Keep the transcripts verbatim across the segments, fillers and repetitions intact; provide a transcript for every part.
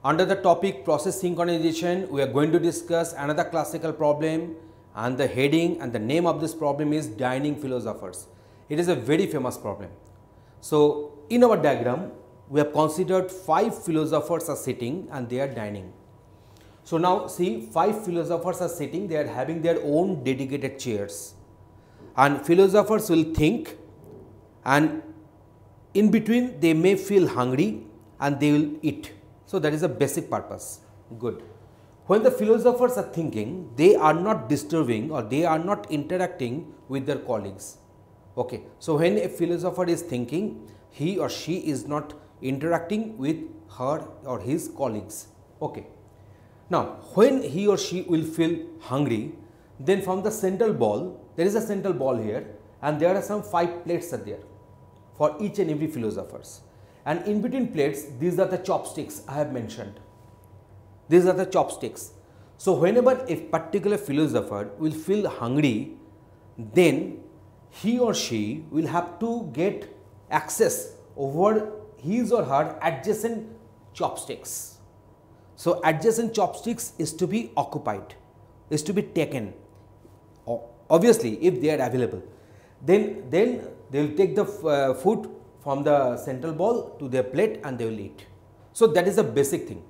Under the topic process synchronization, we are going to discuss another classical problem, and the heading and the name of this problem is Dining Philosophers. It is a very famous problem. So, in our diagram, we have considered five philosophers are sitting and they are dining. So, now see, five philosophers are sitting, they are having their own dedicated chairs, and philosophers will think, and in between they may feel hungry and they will eat. So, that is a basic purpose. Good. When the philosophers are thinking, they are not disturbing or they are not interacting with their colleagues. Okay. So, when a philosopher is thinking, he or she is not interacting with her or his colleagues. Okay. Now, when he or she will feel hungry, then from the central ball, there is a central ball here, and there are some five plates are there for each and every philosophers. And in between plates, these are the chopsticks I have mentioned. These are the chopsticks. So, whenever a particular philosopher will feel hungry, then he or she will have to get access over his or her adjacent chopsticks. So, adjacent chopsticks is to be occupied, is to be taken. Obviously, if they are available, then, then they will take the uh, food from the central ball to their plate and they will eat. So, that is the basic thing.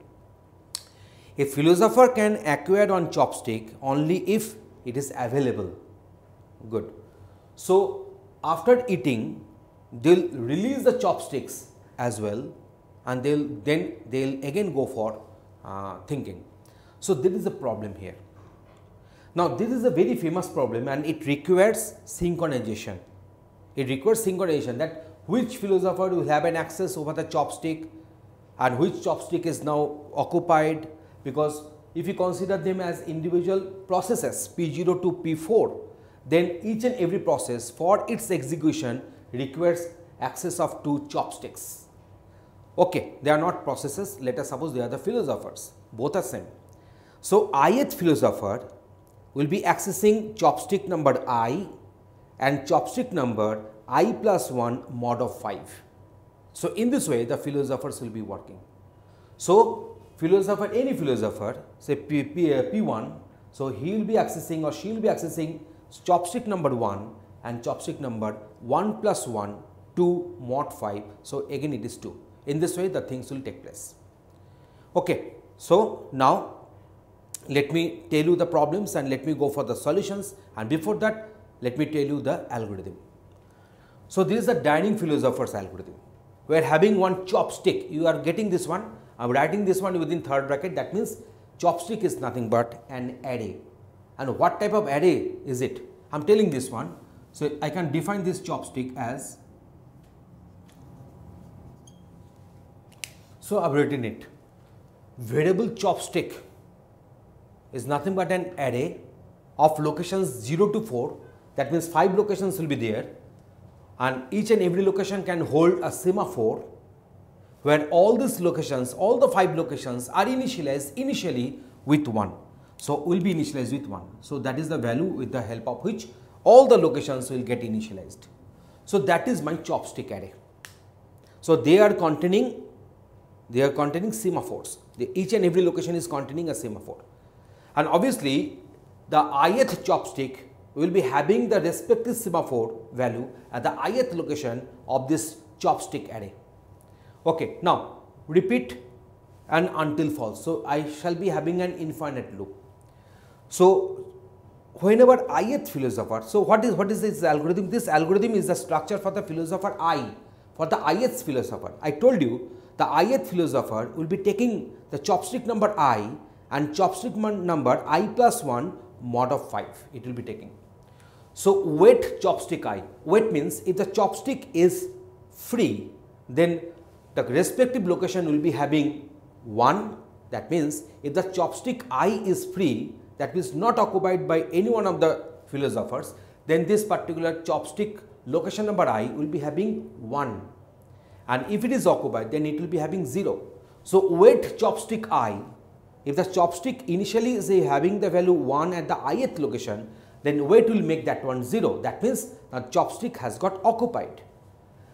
A philosopher can acquire on chopstick only if it is available. Good. So, after eating, they will release the chopsticks as well, and they will then they will again go for uh, thinking. So, there is a problem here. Now, this is a very famous problem and it requires synchronization. It requires synchronization, that which philosopher will have an access over the chopstick and which chopstick is now occupied, because if you consider them as individual processes P zero to P four, then each and every process for its execution requires access of two chopsticks. Okay, they are not processes, let us suppose they are the philosophers, both are same. So, ith philosopher will be accessing chopstick number I and chopstick number I plus one mod of five. So, in this way the philosophers will be working. So, philosopher, any philosopher, say P, P, uh, P one, so he will be accessing or she will be accessing chopstick number one and chopstick number one plus one, two mod five. So, again it is two. In this way the things will take place. Okay. So, now let me tell you the problems and let me go for the solutions, and before that let me tell you the algorithm. So, this is the dining philosophers algorithm. We are having one chopstick, you are getting this one, I am writing this one within third bracket, that means chopstick is nothing but an array. And what type of array is it? I am telling this one. So, I can define this chopstick as, so I have written it, variable chopstick is nothing but an array of locations zero to four, that means five locations will be there, and each and every location can hold a semaphore, where all these locations, all the five locations are initialized initially with one. So, will be initialized with one. So, that is the value with the help of which all the locations will get initialized. So, that is my chopstick array. So, they are containing, they are containing semaphores. The, each and every location is containing a semaphore. And obviously, the ith chopstick will be having the respective semaphore value at the ith location of this chopstick array. Okay. Now, repeat and until false. So, I shall be having an infinite loop. So, whenever ith philosopher, so what is what is this algorithm? This algorithm is the structure for the philosopher I, for the ith philosopher. I told you the ith philosopher will be taking the chopstick number I and chopstick number I plus one mod of five, it will be taking. So, wait chopstick I, wait means if the chopstick is free, then the respective location will be having one, that means if the chopstick I is free, that means not occupied by any one of the philosophers, then this particular chopstick location number I will be having one, and if it is occupied then it will be having zero. So, wait chopstick I, if the chopstick initially is having the value one at the ith location, then wait will make that one zero, that means the chopstick has got occupied.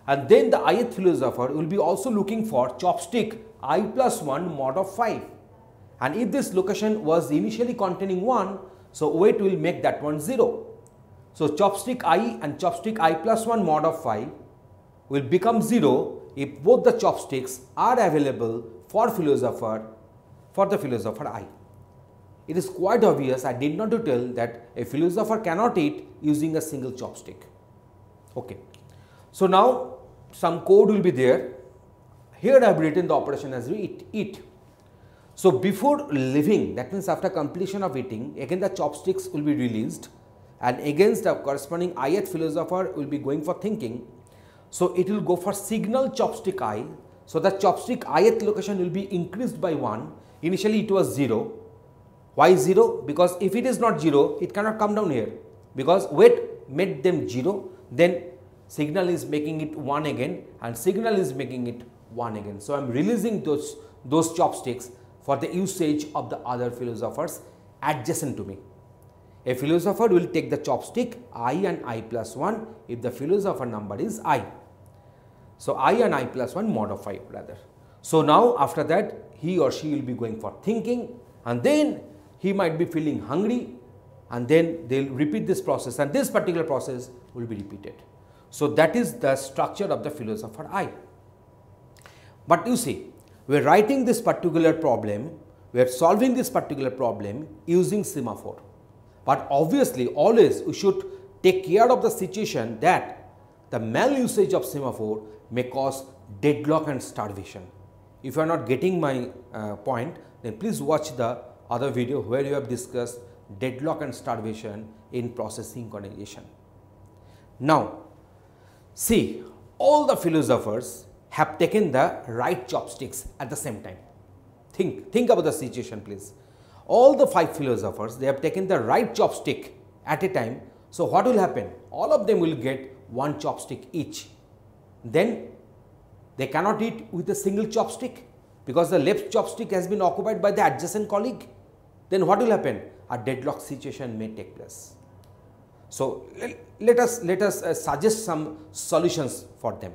And then the ith philosopher will be also looking for chopstick I plus one mod of five. And if this location was initially containing one, so weight will make that one zero. So chopstick I and chopstick I plus one mod of five will become zero if both the chopsticks are available for philosopher, for the philosopher I. It is quite obvious, I did not to tell that a philosopher cannot eat using a single chopstick. Okay. So now some code will be there. Here I have written the operation as eat, eat. So before leaving, that means after completion of eating, again the chopsticks will be released, and against the corresponding ith philosopher will be going for thinking. So it will go for signal chopstick I. So the chopstick ith location will be increased by one. Initially it was zero. Why zero? Because if it is not zero, it cannot come down here, because weight made them zero, then signal is making it one again and signal is making it one again. So I am releasing those, those chopsticks for the usage of the other philosophers adjacent to me. A philosopher will take the chopstick I and I plus one if the philosopher number is I. So I and I plus one mod of five rather. So now after that he or she will be going for thinking, and then he might be feeling hungry, and then they will repeat this process, and this particular process will be repeated. So that is the structure of the philosopher I. But you see, we are writing this particular problem, we are solving this particular problem using semaphore. But obviously always we should take care of the situation that the mal-usage of semaphore may cause deadlock and starvation. If you are not getting my uh, point, then please watch the other video where you have discussed deadlock and starvation in process synchronization. Now, see, all the philosophers have taken the right chopsticks at the same time. Think, think about the situation please. All the five philosophers, they have taken the right chopstick at a time. So what will happen? All of them will get one chopstick each. Then they cannot eat with a single chopstick because the left chopstick has been occupied by the adjacent colleague. Then what will happen? A deadlock situation may take place. So let, let us let us uh, suggest some solutions for them.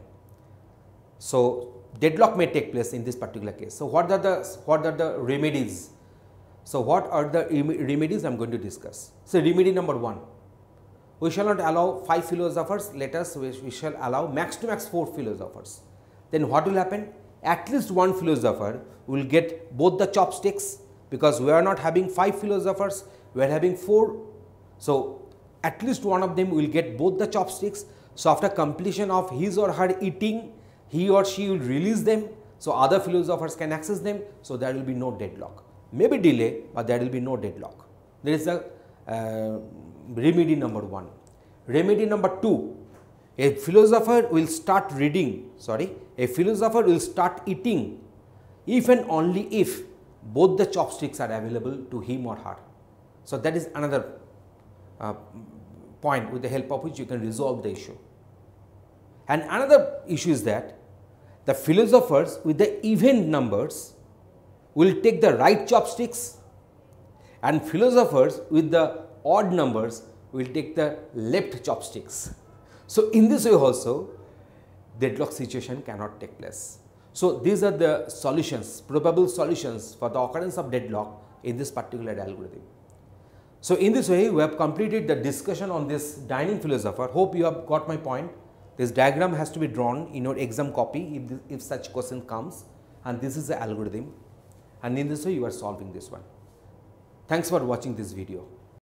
So deadlock may take place in this particular case. So what are the what are the remedies? So what are the remedies I am going to discuss? So remedy number one, we shall not allow five philosophers. Let us we, we shall allow max to max four philosophers. Then what will happen? At least one philosopher will get both the chopsticks, because we are not having five philosophers, we are having four. So at least one of them will get both the chopsticks. So after completion of his or her eating, he or she will release them, so other philosophers can access them. So there will be no deadlock. Maybe delay, but there will be no deadlock. There is the uh, remedy number one. Remedy number two, a philosopher will start reading, sorry, a philosopher will start eating if and only if both the chopsticks are available to him or her. So that is another uh, point with the help of which you can resolve the issue. And another issue is that the philosophers with the even numbers will take the right chopsticks, and philosophers with the odd numbers will take the left chopsticks. So in this way also deadlock situation cannot take place. So these are the solutions, probable solutions for the occurrence of deadlock in this particular algorithm. So in this way we have completed the discussion on this dining philosopher. Hope you have got my point. This diagram has to be drawn in your exam copy if, this, if such question comes, and this is the algorithm, and in this way you are solving this one. Thanks for watching this video.